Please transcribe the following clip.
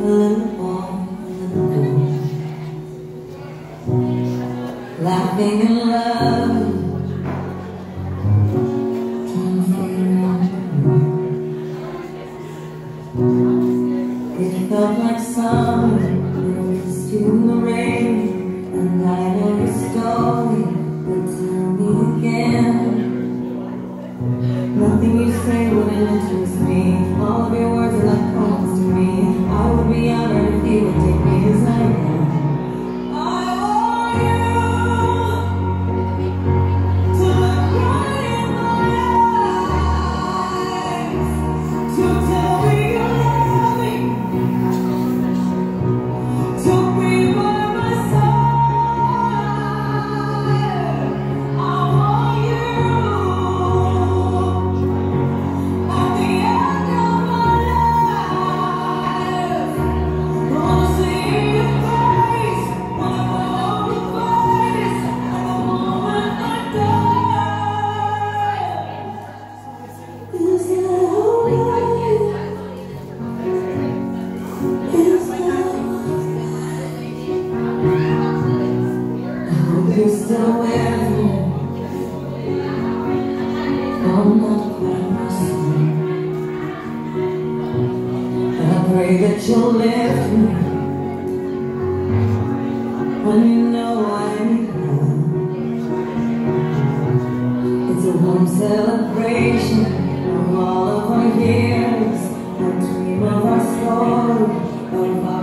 little boy, a little girl, laughing and loving, trying to figure out the world. It felt like summer, and I kissed you in the rain, and I know your story, but tell me again. Nothing you say would interest me. All of your words are like poems to me. I would be honored if you would take me as I am. I want you to look right in my eyes, to tell me you love me, to be by my side. I want you. You're still with me. I'm not quite myself. And I pray that you'll lift me when you know I need love. It's a warm celebration of all of our years. I dream of our story, of our